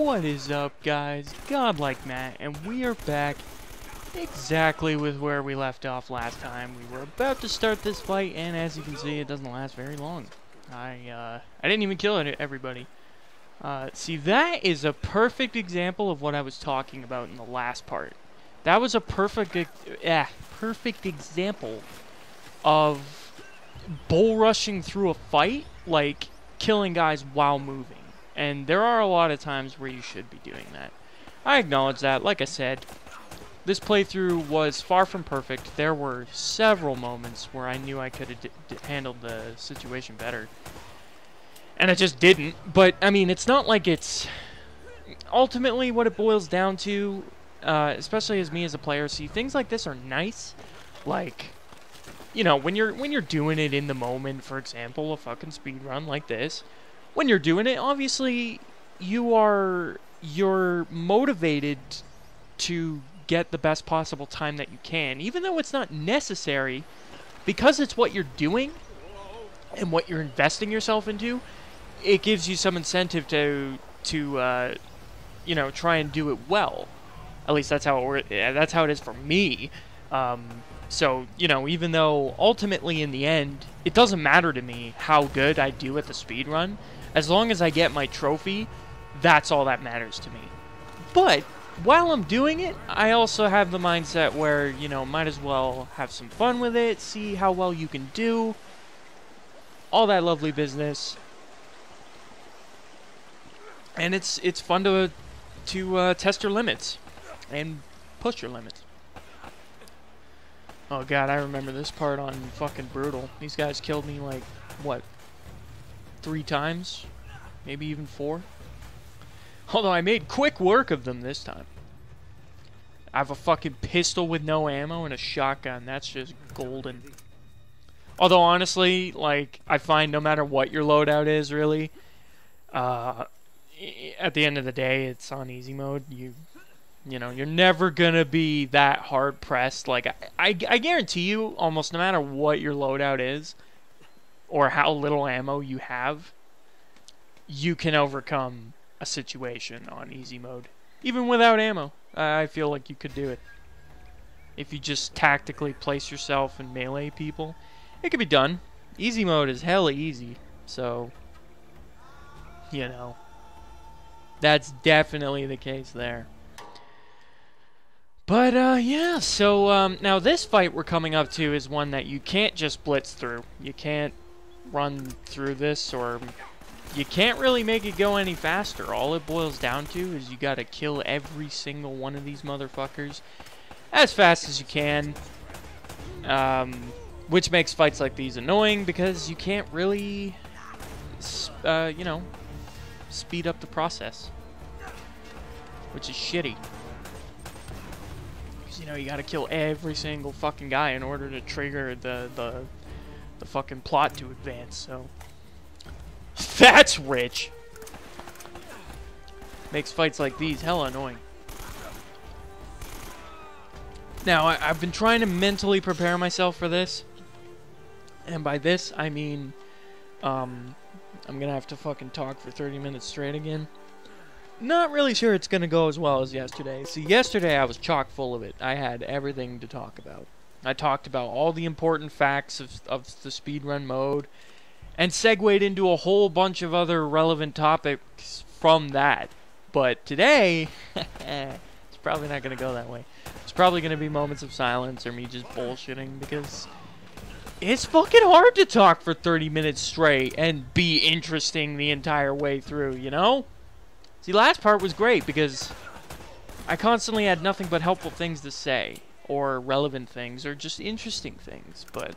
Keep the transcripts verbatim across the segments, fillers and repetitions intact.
What is up, guys? GawdlikeMatt, and we are back exactly with where we left off last time. We were about to start this fight, and as you can see, it doesn't last very long. I, uh, I didn't even kill it, everybody. Uh, see, that is a perfect example of what I was talking about in the last part. That was a perfect, eh, perfect example of bull rushing through a fight, like killing guys while moving. And there are a lot of times where you should be doing that. I acknowledge that. Like I said, this playthrough was far from perfect. There were several moments where I knew I could have d d handled the situation better. And I just didn't. But, I mean, it's not like it's... Ultimately, what it boils down to, uh, especially as me as a player, see, things like this are nice. Like, you know, when you're, when you're doing it in the moment, for example, a fucking speedrun like this, when you're doing it, obviously, you are, you're motivated to get the best possible time that you can, even though it's not necessary, because it's what you're doing and what you're investing yourself into. It gives you some incentive to, to, uh, you know, try and do it well. At least that's how it, that's how it is for me. Um, so, you know, even though ultimately in the end, it doesn't matter to me how good I do at the speedrun. As long as I get my trophy, that's all that matters to me. But while I'm doing it, I also have the mindset where, you know, might as well have some fun with it, see how well you can do, all that lovely business. And it's it's fun to to uh, test your limits and push your limits. Oh god, I remember this part on fucking Brutal. These guys killed me like what? Three times, maybe even four. Although I made quick work of them this time. I have a fucking pistol with no ammo and a shotgun. That's just golden. Although honestly, like, I find no matter what your loadout is, really, uh, at the end of the day, it's on easy mode. You, you know, you're never gonna be that hard pressed. Like, I, I, I guarantee you, almost no matter what your loadout is, or how little ammo you have, you can overcome a situation on easy mode. Even without ammo, I feel like you could do it. If you just tactically place yourself and melee people, it can be done. Easy mode is hella easy, so, you know, that's definitely the case there. But, uh, yeah, so, um, now this fight we're coming up to is one that you can't just blitz through. You can't run through this, or you can't really make it go any faster. All it boils down to is you gotta kill every single one of these motherfuckers as fast as you can, um, which makes fights like these annoying because you can't really, uh, you know, speed up the process, which is shitty. Because, you know, you gotta kill every single fucking guy in order to trigger the, the, the fucking plot to advance, so that's rich. Makes fights like these hella annoying. Now, I, I've been trying to mentally prepare myself for this, and by this I mean um, I'm gonna have to fucking talk for thirty minutes straight again. Not really sure it's gonna go as well as yesterday. See, yesterday I was chock full of it. I had everything to talk about. I talked about all the important facts of, of the speedrun mode and segued into a whole bunch of other relevant topics from that. But today, it's probably not going to go that way. It's probably going to be moments of silence or me just bullshitting because it's fucking hard to talk for thirty minutes straight and be interesting the entire way through, you know? See, last part was great because I constantly had nothing but helpful things to say, or relevant things, or just interesting things, but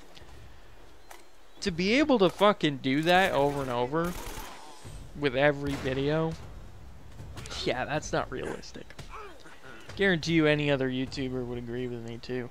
to be able to fucking do that over and over with every video, yeah, that's not realistic. Guarantee you any other YouTuber would agree with me too.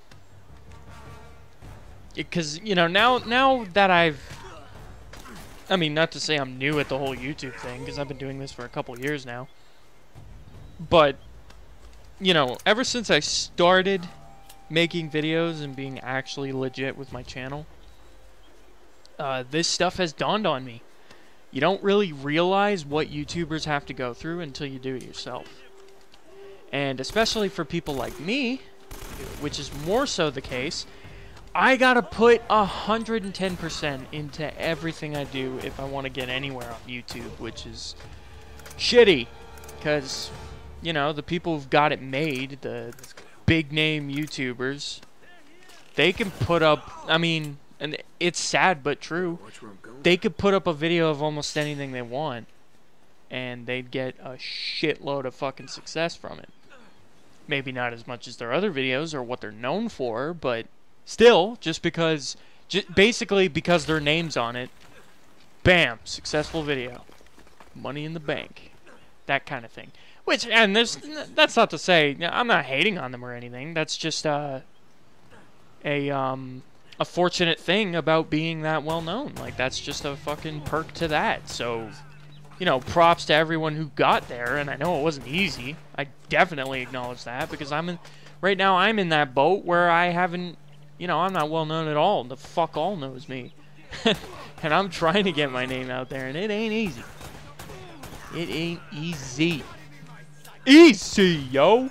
Because, you know, now, now that I've, I mean, not to say I'm new at the whole YouTube thing, because I've been doing this for a couple years now, but you know, ever since I started making videos and being actually legit with my channel, uh, this stuff has dawned on me. you don't really realize what YouTubers have to go through until you do it yourself. And especially for people like me, which is more so the case, I gotta put one hundred ten percent into everything I do if I want to get anywhere on YouTube, which is shitty. Because, you know, the people who've got it made, the big name YouTubers, they can put up, I mean, and it's sad but true, they could put up a video of almost anything they want, and they'd get a shitload of fucking success from it. Maybe not as much as their other videos or what they're known for, but still, just because, j basically because their name's on it, bam, successful video, money in the bank, that kind of thing. Which, and there's, that's not to say, I'm not hating on them or anything, that's just uh, a, um, a fortunate thing about being that well known. Like, that's just a fucking perk to that. So, you know, props to everyone who got there, and I know it wasn't easy. I definitely acknowledge that, because I'm in, right now I'm in that boat where I haven't, you know, I'm not well known at all. The fuck all knows me. And I'm trying to get my name out there, and it ain't easy. It ain't easy. Easy, yo!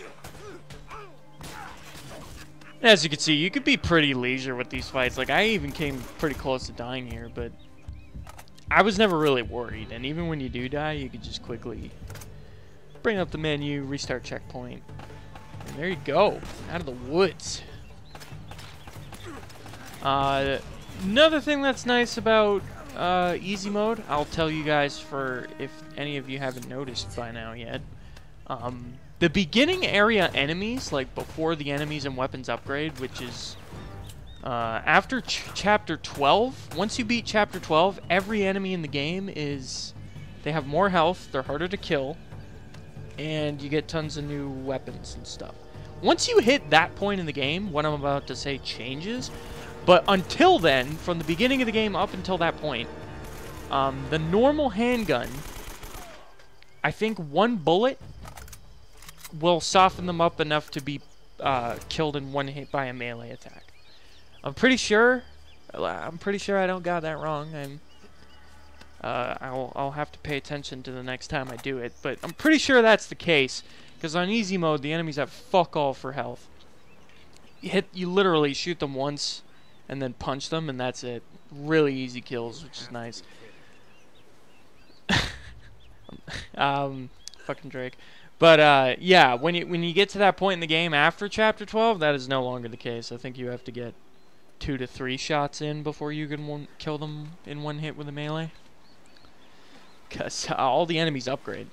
As you can see, you could be pretty leisure with these fights. Like, I even came pretty close to dying here, but I was never really worried. And even when you do die, you could just quickly bring up the menu, restart checkpoint, and there you go, out of the woods. Uh, another thing that's nice about uh, easy mode, I'll tell you guys for if any of you haven't noticed by now yet. Um, the beginning area enemies, like before the enemies and weapons upgrade, which is uh, after ch chapter twelve, once you beat chapter twelve, every enemy in the game is, they have more health, they're harder to kill, and you get tons of new weapons and stuff. Once you hit that point in the game, what I'm about to say changes, but until then, from the beginning of the game up until that point, um, the normal handgun, I think one bullet will soften them up enough to be uh, killed in one hit by a melee attack. I'm pretty sure. I'm pretty sure I don't got that wrong. I'm. Uh, I'll I'll have to pay attention to the next time I do it, but I'm pretty sure that's the case. Because on easy mode, the enemies have fuck all for health. You hit. You literally shoot them once, and then punch them, and that's it. Really easy kills, which is nice. um, fucking Drake. But uh, yeah, when you when you get to that point in the game after chapter twelve, that is no longer the case. I think you have to get two to three shots in before you can one, kill them in one hit with a melee. Cause uh, all the enemies upgrade.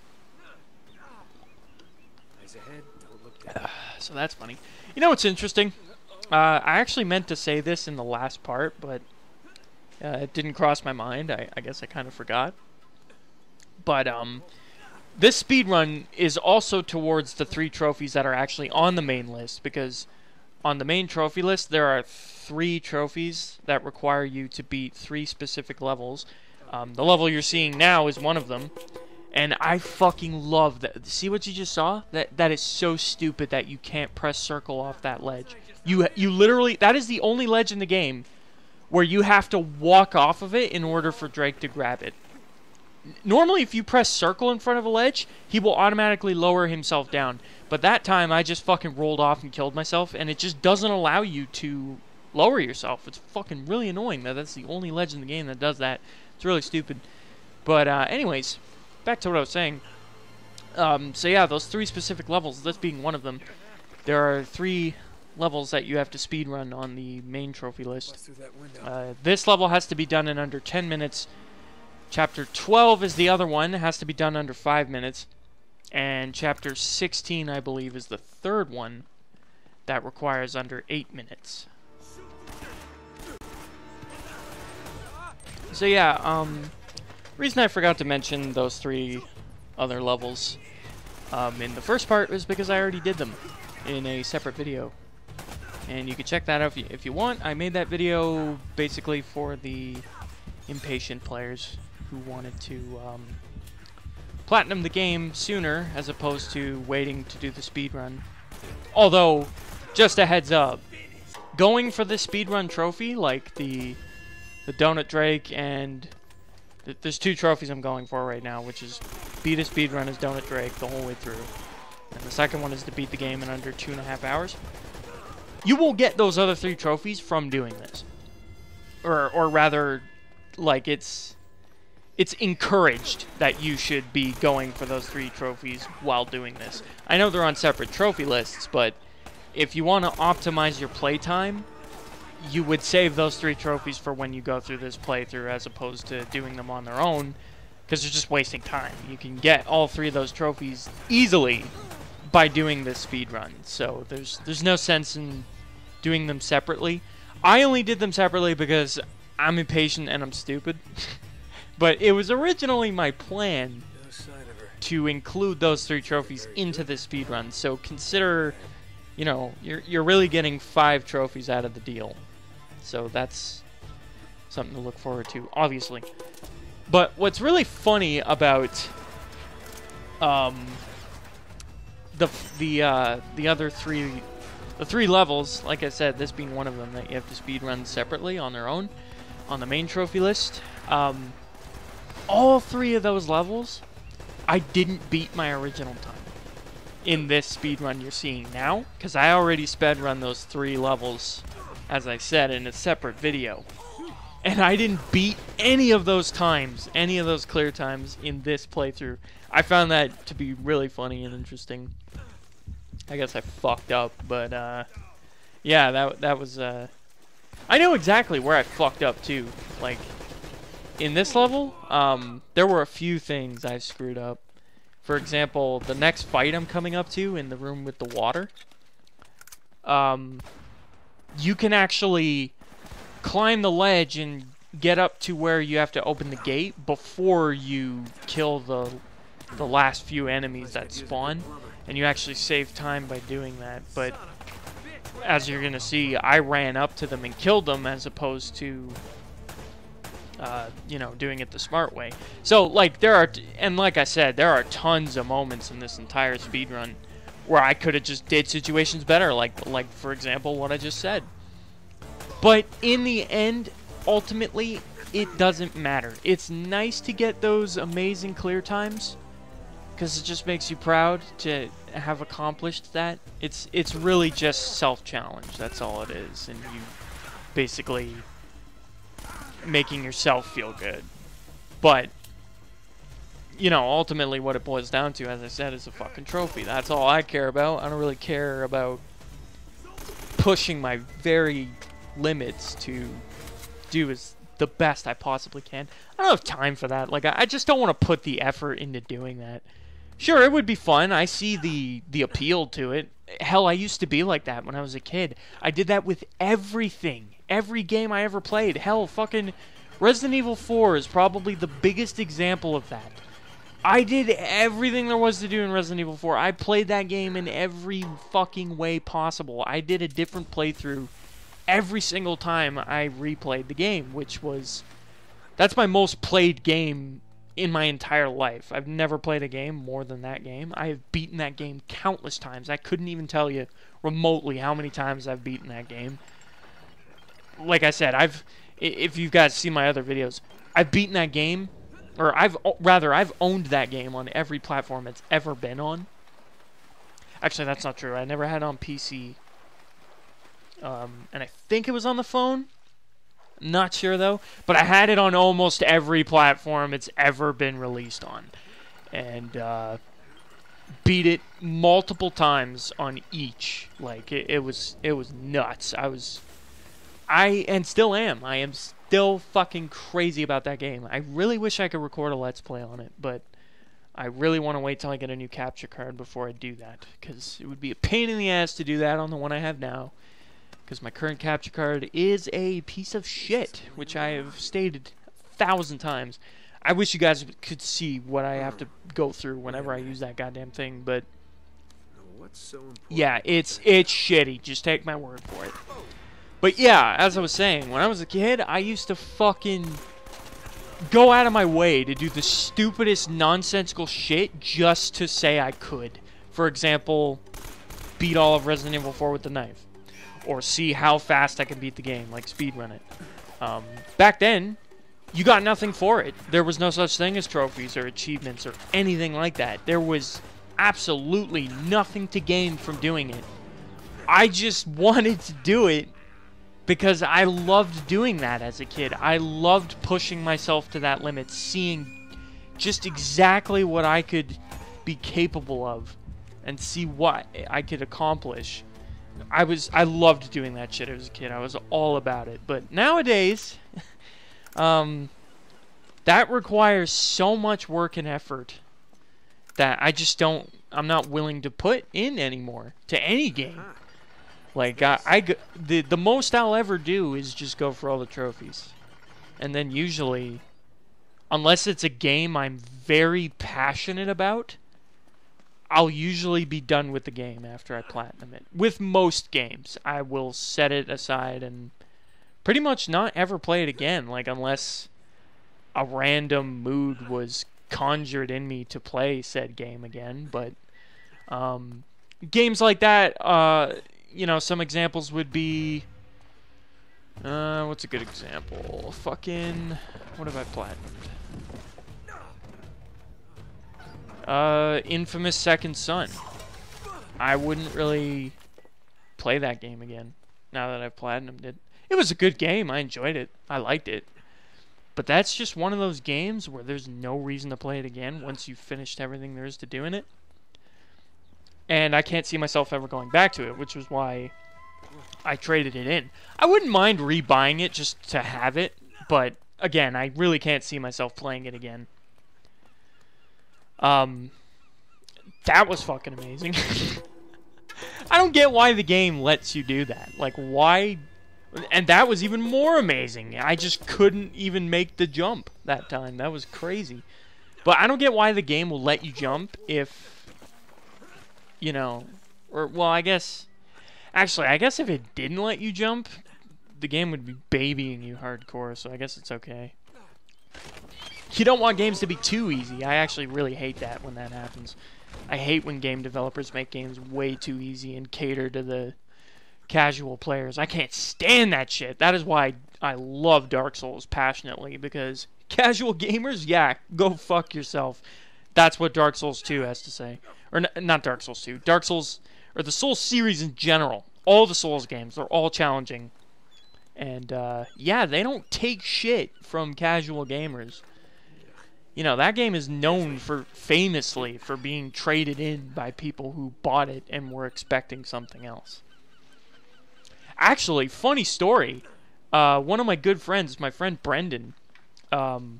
Uh, so that's funny. You know what's interesting? Uh, I actually meant to say this in the last part, but uh, it didn't cross my mind. I, I guess I kind of forgot. But um. This speedrun is also towards the three trophies that are actually on the main list, because on the main trophy list there are three trophies that require you to beat three specific levels. Um, the level you're seeing now is one of them, and I fucking love that. See what you just saw? That that is so stupid that you can't press circle off that ledge. You you literally, that is the only ledge in the game where you have to walk off of it in order for Drake to grab it. Normally, if you press circle in front of a ledge, he will automatically lower himself down. But that time, I just fucking rolled off and killed myself, and it just doesn't allow you to lower yourself. It's fucking really annoying that that's the only ledge in the game that does that. It's really stupid. But uh, anyways, back to what I was saying. Um, so yeah, those three specific levels, this being one of them, there are three levels that you have to speedrun on the main trophy list. Uh, this level has to be done in under ten minutes. Chapter twelve is the other one. It has to be done under five minutes. And Chapter sixteen, I believe, is the third one that requires under eight minutes. So yeah, um, reason I forgot to mention those three other levels um, in the first part was because I already did them in a separate video. And you can check that out if you, if you want. I made that video basically for the impatient players who wanted to um, platinum the game sooner as opposed to waiting to do the speedrun. Although, just a heads up, going for the speedrun trophy, like the the Doughnut Drake and Th there's two trophies I'm going for right now, which is beat a speedrun as Doughnut Drake the whole way through. And the second one is to beat the game in under two and a half hours. You will get those other three trophies from doing this. Or, or rather, like, it's... It's encouraged that you should be going for those three trophies while doing this. I know they're on separate trophy lists, but if you want to optimize your playtime, you would save those three trophies for when you go through this playthrough as opposed to doing them on their own, because they're just wasting time. You can get all three of those trophies easily by doing this speedrun, so there's there's no sense in doing them separately. I only did them separately because I'm impatient and I'm stupid. But it was originally my plan to include those three trophies into the speedrun. So consider, you know, you're, you're really getting five trophies out of the deal. So that's something to look forward to, obviously. But what's really funny about um, the the uh, the other three the three levels, like I said, this being one of them that you have to speedrun separately on their own on the main trophy list. Um, all three of those levels, I didn't beat my original time in this speedrun you're seeing now, because I already speedrun those three levels, as I said, in a separate video. And I didn't beat any of those times, any of those clear times in this playthrough. I found that to be really funny and interesting. I guess I fucked up, but uh, yeah, that that was. Uh, I know exactly where I fucked up too. Like in this level, um, there were a few things I screwed up. For example, the next fight I'm coming up to in the room with the water. Um, you can actually climb the ledge and get up to where you have to open the gate before you kill the the last few enemies that spawn, and you actually save time by doing that. But as you're gonna see, I ran up to them and killed them as opposed to uh, you know, doing it the smart way. So like there are, and like I said, there are tons of moments in this entire speedrun where I could have just did situations better, like like for example what I just said. But in the end, ultimately, it doesn't matter. It's nice to get those amazing clear times, because it just makes you proud to have accomplished that. It's it's really just self-challenge. That's all it is, and you basically making yourself feel good. But you know, ultimately, what it boils down to, as I said, is a fucking trophy. That's all I care about. I don't really care about pushing my very limits to do is the best I possibly can. I don't have time for that. Like, I, I just don't want to put the effort into doing that. Sure, it would be fun. I see the the appeal to it. Hell, I used to be like that when I was a kid. I did that with everything. Every game I ever played. Hell, fucking Resident Evil four is probably the biggest example of that. I did everything there was to do in Resident Evil four. I played that game in every fucking way possible. I did a different playthrough every single time I replayed the game, which was... That's my most played game in my entire life. I've never played a game more than that game. I have beaten that game countless times. I couldn't even tell you remotely how many times I've beaten that game. Like I said, I've... If you guys see my other videos, I've beaten that game... Or I've... Rather, I've owned that game on every platform it's ever been on. Actually, that's not true. I never had it on P C... Um, and I think it was on the phone. Not sure though. But I had it on almost every platform it's ever been released on. And uh, beat it multiple times on each. Like it, it was it was nuts. I was I and still am. I am still fucking crazy about that game. I really wish I could record a Let's Play on it, but I really want to wait till I get a new capture card before I do that, because it would be a pain in the ass to do that on the one I have now. Because my current capture card is a piece of shit, which I have stated a thousand times. I wish you guys could see what I have to go through whenever I use that goddamn thing, but yeah, it's it's shitty. Just take my word for it. But yeah, as I was saying, when I was a kid, I used to fucking go out of my way to do the stupidest nonsensical shit just to say I could. For example, beat all of Resident Evil four with the knife. Or see how fast I can beat the game, like speedrun it. Um, back then, you got nothing for it. There was no such thing as trophies or achievements or anything like that. There was absolutely nothing to gain from doing it. I just wanted to do it because I loved doing that as a kid. I loved pushing myself to that limit, seeing just exactly what I could be capable of and see what I could accomplish. I was I loved doing that shit as a kid. I was all about it. But nowadays, um, that requires so much work and effort that I just don't, I'm not willing to put in anymore to any game. Like, I, I the, the most I'll ever do is just go for all the trophies. And then usually, unless it's a game I'm very passionate about, I'll usually be done with the game after I platinum it. With most games, I will set it aside and pretty much not ever play it again. Like, unless a random mood was conjured in me to play said game again. But um, games like that, uh, you know, some examples would be... Uh, what's a good example? Fucking... What have I platinumed? Uh, Infamous Second Son. I wouldn't really play that game again now that I've platinumed it. It was a good game. I enjoyed it. I liked it. But that's just one of those games where there's no reason to play it again once you've finished everything there is to do in it. And I can't see myself ever going back to it, which was why I traded it in. I wouldn't mind rebuying it just to have it, but again, I really can't see myself playing it again. Um, that was fucking amazing. I don't get why the game lets you do that. Like, why... And that was even more amazing. I just couldn't even make the jump that time. That was crazy. But I don't get why the game will let you jump if... You know... Or, well, I guess... Actually, I guess if it didn't let you jump, the game would be babying you hardcore, so I guess it's okay. You don't want games to be too easy. I actually really hate that when that happens. I hate when game developers make games way too easy and cater to the casual players. I can't stand that shit. That is why I love Dark Souls passionately, because casual gamers, yeah, go fuck yourself. That's what Dark Souls two has to say. Or n not Dark Souls two. Dark Souls, or the Souls series in general. All the Souls games, they're all challenging. And, uh, yeah, they don't take shit from casual gamers. You know, that game is known for, famously, for being traded in by people who bought it and were expecting something else. Actually, funny story. Uh, one of my good friends, my friend Brendan, um,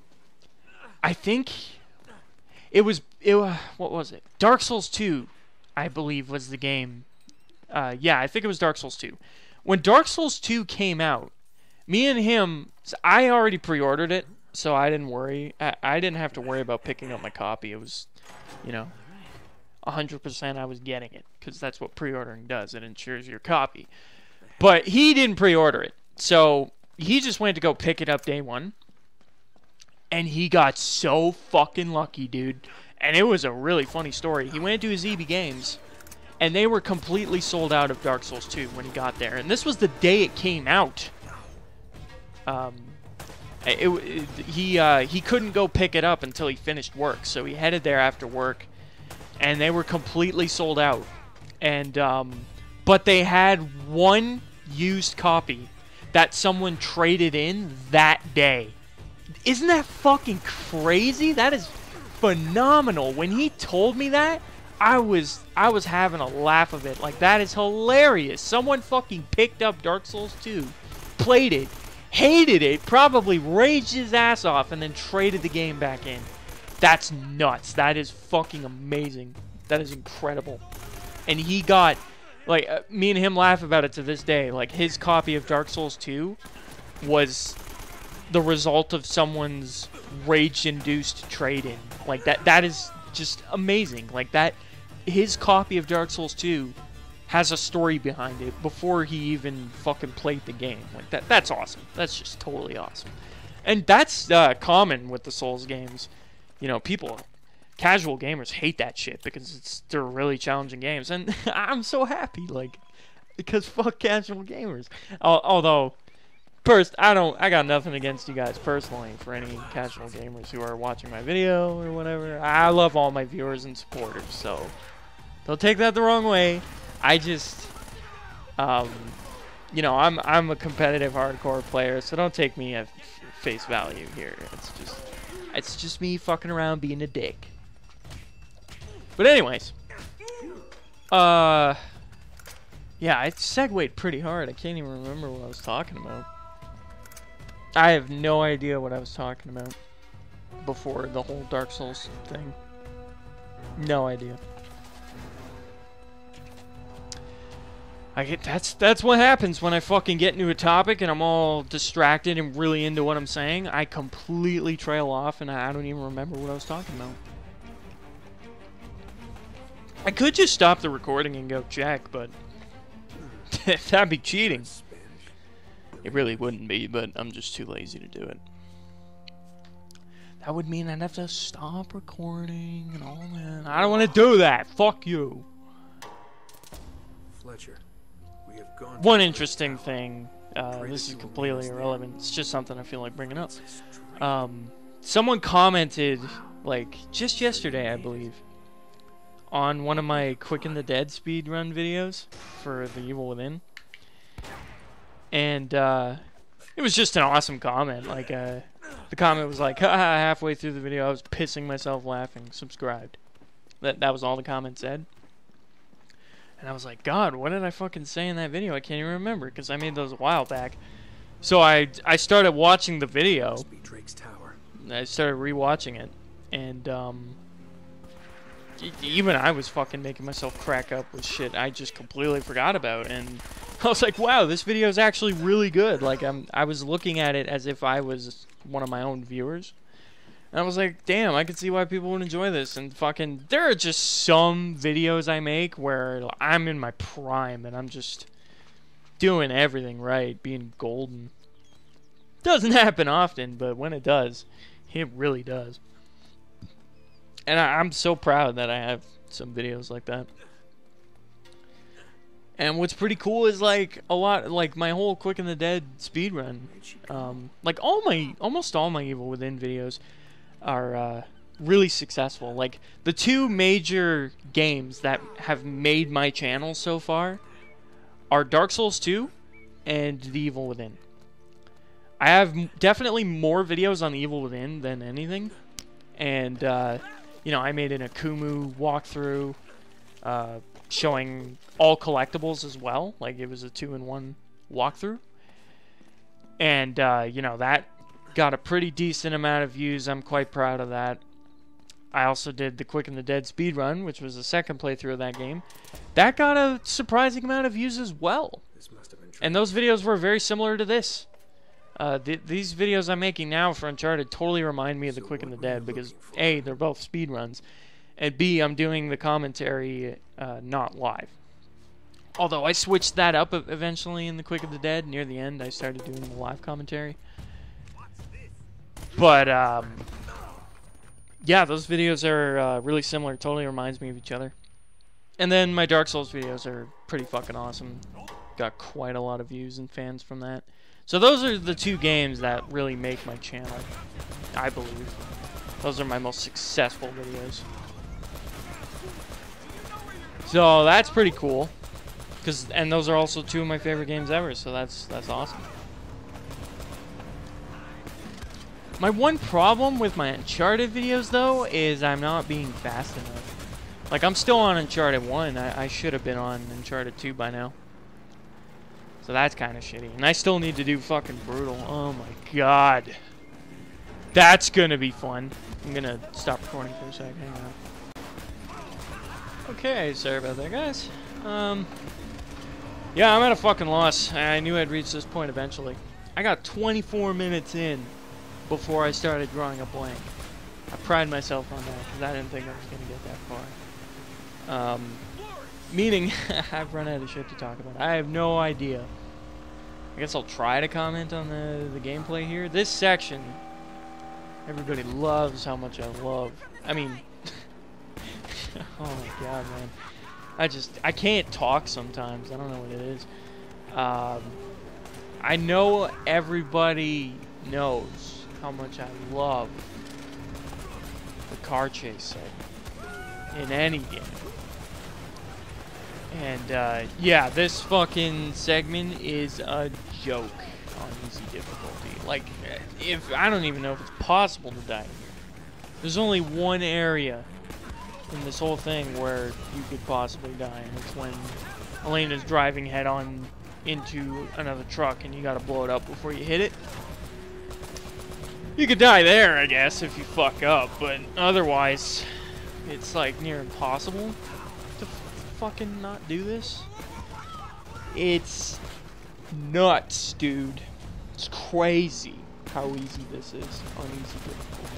I think it was, it, uh, what was it? Dark Souls two, I believe, was the game. Uh, yeah, I think it was Dark Souls two. When Dark Souls two came out, me and him, I already pre-ordered it, so I didn't worry. I, I didn't have to worry about picking up my copy. It was, you know, one hundred percent I was getting it, because that's what pre-ordering does. It ensures your copy. But he didn't pre-order it, so he just went to go pick it up day one, and he got so fucking lucky, dude. And it was a really funny story. He went to his E B Games, and they were completely sold out of Dark Souls two when he got there. And this was the day it came out. Um... It, it, he uh, he couldn't go pick it up until he finished work, so he headed there after work, and they were completely sold out. And um, but they had one used copy that someone traded in that day. Isn't that fucking crazy? That is phenomenal. When he told me that, I was I was having a laugh of it. Like, that is hilarious. Someone fucking picked up Dark Souls two, played it, hated it, probably raged his ass off, and then traded the game back in. That's nuts. That is fucking amazing. That is incredible. And he got, like, uh, me and him laugh about it to this day. Like, his copy of Dark Souls two was the result of someone's rage-induced trade-in. Like, that, that is just amazing. Like, that, his copy of Dark Souls two has a story behind it before he even fucking played the game. Like, that that's awesome. That's just totally awesome. And that's uh, common with the Souls games. You know, people, casual gamers hate that shit because it's they're really challenging games. And I'm so happy, like, because fuck casual gamers. Although, first, I don't, I got nothing against you guys personally for any casual gamers who are watching my video or whatever. I love all my viewers and supporters, so don't take that the wrong way. I just, um, you know, I'm I'm a competitive hardcore player, so don't take me at face value here. It's just, it's just me fucking around being a dick. But anyways, uh, yeah, I segued pretty hard. I can't even remember what I was talking about. I have no idea what I was talking about before the whole Dark Souls thing. No idea. I get that's that's what happens when I fucking get into a topic and I'm all distracted and really into what I'm saying. I completely trail off and I don't even remember what I was talking about. I could just stop the recording and go check, but that'd be cheating. It really wouldn't be, but I'm just too lazy to do it. That would mean I'd have to stop recording and all that. I don't want to do that. Fuck you. Fletcher, we have gone. One interesting thing. Uh, this is completely irrelevant. It's just something I feel like bringing up. Um, someone commented, like, just yesterday, I believe, on one of my Quick and the Dead speedrun videos for The Evil Within. And uh, it was just an awesome comment. Like, uh, the comment was like, haha, halfway through the video I was pissing myself laughing, subscribed. That, that was all the comment said. And I was like, God, what did I fucking say in that video? I can't even remember, because I made those a while back. So I, I started watching the video. I started rewatching it. And, um... even I was fucking making myself crack up with shit I just completely forgot about, and I was like, wow, this video is actually really good. Like, I'm, I was looking at it as if I was one of my own viewers, and I was like, damn, I can see why people would enjoy this. And fucking, there are just some videos I make where I'm in my prime, and I'm just doing everything right, being golden. Doesn't happen often, but when it does, it really does. And I, I'm so proud that I have some videos like that. And what's pretty cool is, like, a lot, like, my whole Quick and the Dead speedrun, um, like, all my, almost all my Evil Within videos are, uh, really successful. Like, the two major games that have made my channel so far are Dark Souls two and The Evil Within. I have m definitely more videos on The Evil Within than anything. And, uh... you know, I made an Akumu walkthrough, uh, showing all collectibles as well. Like, it was a two-in-one walkthrough. And, uh, you know, that got a pretty decent amount of views. I'm quite proud of that. I also did the Quick and the Dead speedrun, which was the second playthrough of that game. That got a surprising amount of views as well. And those videos were very similar to this. Uh, th these videos I'm making now for Uncharted totally remind me of the Quick and the Dead because A, they're both speedruns, and B, I'm doing the commentary uh, not live. Although I switched that up eventually in the Quick and the Dead. Near the end, I started doing the live commentary. But, um, yeah, those videos are uh, really similar. Totally reminds me of each other. And then my Dark Souls videos are pretty fucking awesome. Got quite a lot of views and fans from that. So those are the two games that really make my channel, I believe. Those are my most successful videos. So that's pretty cool. Cause, and those are also two of my favorite games ever, so that's that's awesome. My one problem with my Uncharted videos, though, is I'm not being fast enough. Like, I'm still on Uncharted one. I, I should have been on Uncharted two by now. So that's kind of shitty. And I still need to do fucking Brutal. Oh my god. That's gonna be fun. I'm gonna stop recording for a second. Hang on. Okay, sorry about that, guys. Um, yeah, I'm at a fucking loss. I knew I'd reach this point eventually. I got twenty-four minutes in before I started drawing a blank. I pride myself on that because I didn't think I was gonna get that far. Um... Meaning, I've run out of shit to talk about. I have no idea. I guess I'll try to comment on the, the gameplay here. This section, everybody loves how much I love. I mean, oh my god, man. I just, I can't talk sometimes. I don't know what it is. Um, I know everybody knows how much I love the car chase segment in any game. And, uh, yeah, this fucking segment is a joke on easy difficulty. Like, if, I don't even know if it's possible to die here. There's only one area in this whole thing where you could possibly die, and it's when Elena's driving head-on into another truck and you gotta blow it up before you hit it. You could die there, I guess, if you fuck up, but otherwise, it's like near impossible to fucking not do this. It's nuts, dude. It's crazy how easy this is on easy difficulty.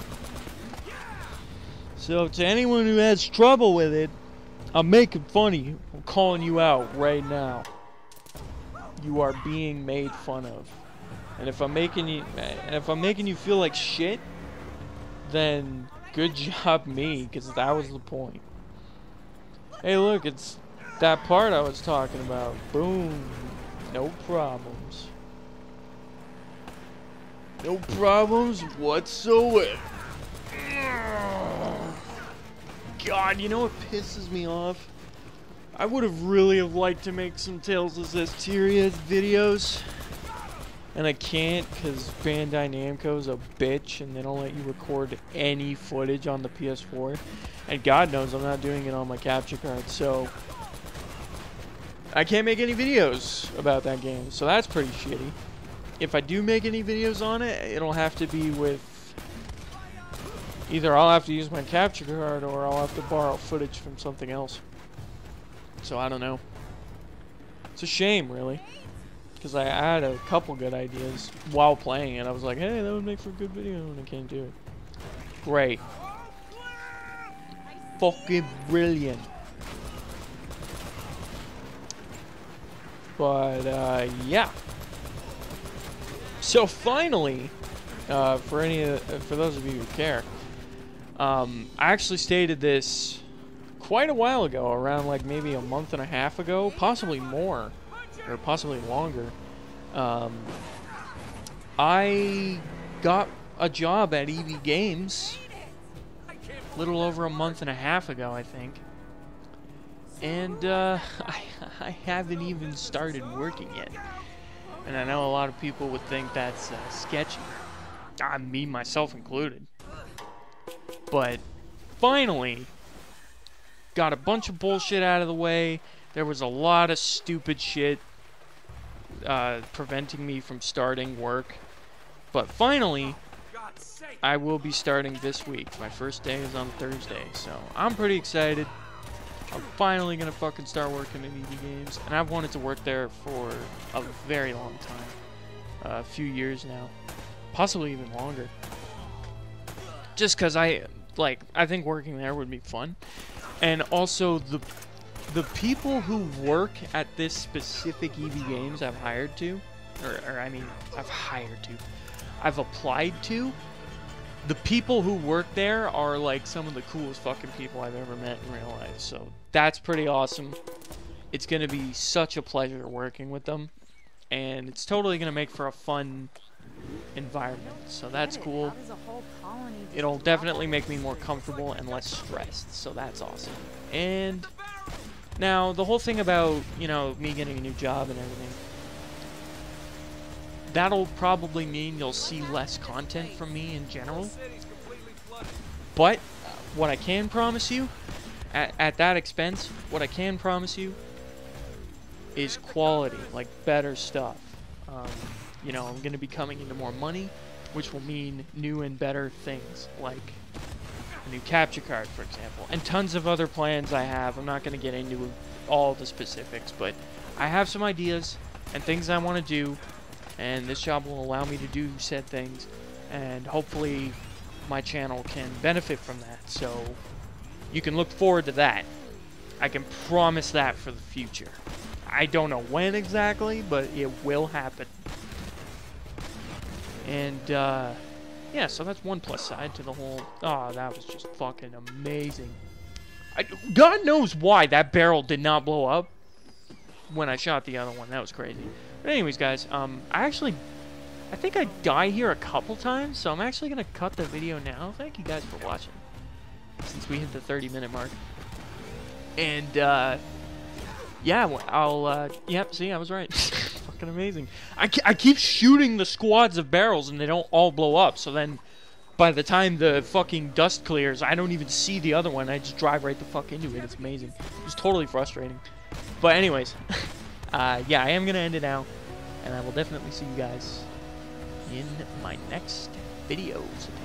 So to anyone who has trouble with it, I'm making fun of you. I'm calling you out right now. You are being made fun of. And if I'm making you and if I'm making you feel like shit, then good job me, because that was the point. Hey look, it's that part I was talking about. Boom. No problems. No problems whatsoever. God, you know what pisses me off? I would have really have liked to make some Tales of Zestiria videos. And I can't because Bandai Namco's a bitch and they don't let you record any footage on the P S four. And God knows I'm not doing it on my capture card, so I can't make any videos about that game. So that's pretty shitty. If I do make any videos on it, it'll have to be with... Either I'll have to use my capture card or I'll have to borrow footage from something else. So I don't know. It's a shame, really. Because I had a couple good ideas while playing it. I was like, hey, that would make for a good video, and I can't do it. Great. Fucking brilliant. But, uh, yeah. So finally, uh, for any of, for those of you who care, um, I actually stated this quite a while ago, around like maybe a month and a half ago, possibly more, or possibly longer. Um, I got a job at E V Games a little over a month and a half ago, I think. And uh, I, I haven't even started working yet. And I know a lot of people would think that's uh, sketchy. I, me, myself included. But finally, got a bunch of bullshit out of the way. There was a lot of stupid shit uh, preventing me from starting work. But finally, I will be starting this week. My first day is on Thursday, so I'm pretty excited. I'm finally gonna fucking start working in E V Games, and I've wanted to work there for a very long time. Uh, a few years now. Possibly even longer. Just because I, like, I think working there would be fun. And also, the the people who work at this specific E V Games I've hired to, or, or I mean, I've hired to, I've applied to, the people who work there are like some of the coolest fucking people I've ever met in real life. So that's pretty awesome. It's going to be such a pleasure working with them. And it's totally going to make for a fun environment. So that's cool. It'll definitely make me more comfortable and less stressed. So that's awesome. And now the whole thing about, you know, me getting a new job and everything, that'll probably mean you'll see less content from me in general. But what I can promise you, at, at that expense, what I can promise you is quality, like better stuff. Um, you know, I'm going to be coming into more money, which will mean new and better things, like a new capture card, for example, and tons of other plans I have. I'm not going to get into all the specifics, but I have some ideas and things I want to do. And this job will allow me to do said things, and hopefully my channel can benefit from that. So you can look forward to that. I can promise that for the future. I don't know when exactly, but it will happen. And uh, yeah, so that's one plus side to the whole. Oh, that was just fucking amazing. I, God knows why that barrel did not blow up when I shot the other one. That was crazy. But anyways, guys, um, I actually, I think I die here a couple times, so I'm actually gonna cut the video now. Thank you guys for watching, since we hit the thirty minute mark. And, uh, yeah, well, I'll, uh, yep, see, I was right. Fucking amazing. I, I keep shooting the squads of barrels and they don't all blow up, so then by the time the fucking dust clears, I don't even see the other one. I just drive right the fuck into it. It's amazing. It's totally frustrating. But anyways, uh, yeah, I am going to end it now, and I will definitely see you guys in my next videos.